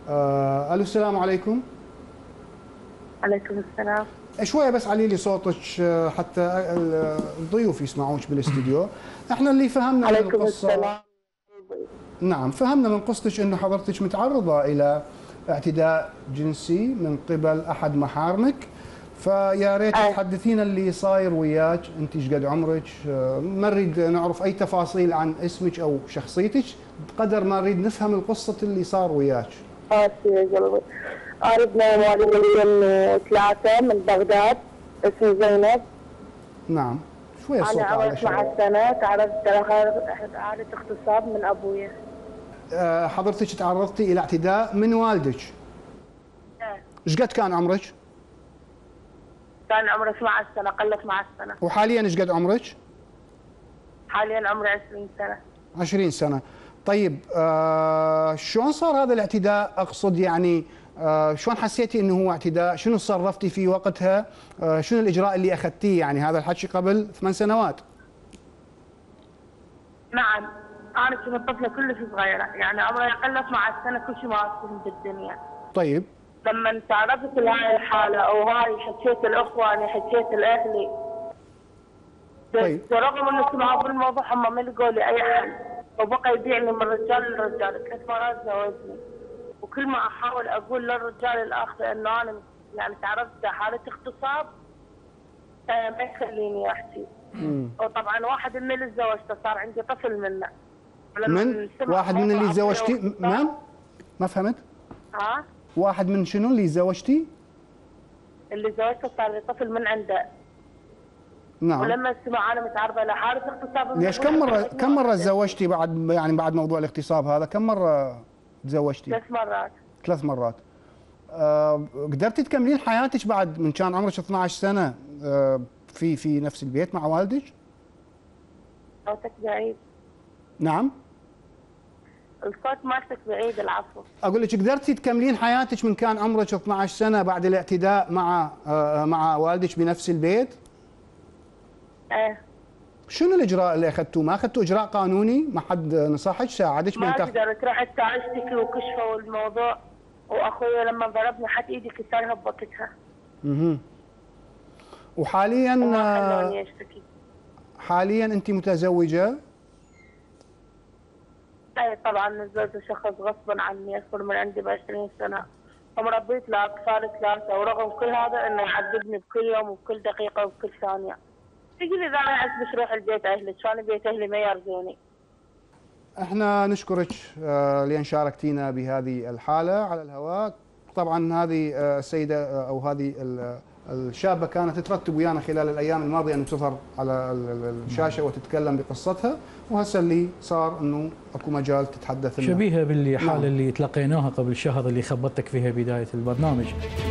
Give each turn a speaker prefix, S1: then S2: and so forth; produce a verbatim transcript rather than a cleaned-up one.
S1: آه، الو السلام عليكم.
S2: عليكم السلام.
S1: شويه بس علي لي صوتك آه، حتى ال- الضيوف يسمعوك بالاستديو. احنا اللي فهمنا من
S2: عليكم
S1: القصه.
S2: السلام.
S1: نعم، فهمنا من قصتك انه حضرتك متعرضه الى اعتداء جنسي من قبل احد محارمك، فيا ريت
S2: أي.
S1: تحدثينا اللي صاير وياك. انت ايش قد عمرك؟ آه، ما نريد نعرف اي تفاصيل عن اسمك او شخصيتك بقدر ما نريد نفهم القصه اللي صار وياك.
S2: آسف يا قلبي. أنا مواليد مليون وثلاثة من بغداد، اسمي زينب.
S1: نعم، شويه صوت
S2: أنا
S1: على
S2: عمري اثنعش
S1: شوية.
S2: سنة، تعرضت إعادة اغتصاب من أبويا.
S1: آه، حضرتك تعرضتي الى اعتداء من والدك.
S2: إيه.
S1: ايش قد كان عمرك؟
S2: كان عمري اثنعش سنة، قل اثنعش سنة.
S1: وحاليا ايش قد عمرك؟
S2: حاليا عمري عشرين سنة.
S1: عشرين سنة. طيب آه شلون صار هذا الاعتداء؟ اقصد يعني آه شلون حسيتي انه هو اعتداء؟ شنو تصرفتي في وقتها؟ آه شنو الاجراء اللي اخذتيه؟ يعني هذا الحكي قبل ثمان سنوات.
S2: نعم، أنا كنت طفلة كلش صغيرة، يعني عمري أقل اثنعش سنة، كل شيء ما أفهم بالدنيا.
S1: طيب.
S2: لما تعرضت لهاي الحالة أو هاي حكيت لإخواني، حكيت لأهلي.
S1: طيب.
S2: برغم انه سمعوا بالموضوع هم ما لقوا لي اي حل، وبقى يبيعني من رجال لرجال، ثلاث مرات زوجني. وكل ما احاول اقول للرجال الاخر انه انا يعني تعرضت لحاله اغتصاب آه ما يخليني احكي. وطبعا واحد من اللي تزوجته صار عندي طفل منه.
S1: من واحد من اللي تزوجتي؟ من؟ ما فهمت.
S2: ها؟
S1: واحد من شنو اللي تزوجتي؟
S2: اللي زوجته صار لي طفل من عنده.
S1: نعم.
S2: ولما سمع انا متعرضه لحاله اغتصاب.
S1: ليش كم مرة كم مرة تزوجتي بعد يعني بعد موضوع الاغتصاب هذا؟ كم مرة تزوجتي؟
S2: ثلاث مرات.
S1: ثلاث مرات. آه قدرتي تكملين حياتك بعد من كان عمرك اثنعش سنة آه في في نفس البيت مع والدك؟
S2: صوتك بعيد.
S1: نعم.
S2: الصوت مالتك بعيد، العفو.
S1: اقول لك قدرتي تكملين حياتك من كان عمرك اثنعش سنة بعد الاعتداء مع آه مع والدك بنفس البيت؟
S2: ايه.
S1: شنو الاجراء اللي اخذتوه؟ ما اخذتوا اجراء قانوني؟ ما حد نصحك ساعدك
S2: ما
S1: بين
S2: قدرت، رحت اشتكي وكشفوا الموضوع، واخوي لما ضربني حتى ايدي كسرها بوقتها.
S1: اها. وحاليا
S2: وما خلوني اشتكي.
S1: حاليا انت متزوجة؟
S2: اي طبعا، تزوجت شخص غصبا عني اكبر من عندي ب عشرين سنة، ومربيت له اطفال ثلاثة، ورغم كل هذا انه يعذبني بكل يوم وبكل دقيقة وبكل ثانية. يقول اذا انا عزبك روح البيت اهلك، شلون بيت اهلي ما يرزوني.
S1: احنا نشكرك آه لان شاركتينا بهذه الحالة على الهواء. طبعا هذه آه السيدة آه او هذه الشابة كانت ترتب ويانا خلال الايام الماضية ان تظهر على الشاشة وتتكلم بقصتها، وهسه اللي صار انه اكو مجال تتحدث لنا.
S3: شبيهة بالحالة
S1: نعم.
S3: اللي تلقيناها قبل شهر اللي خبرتك فيها بداية البرنامج.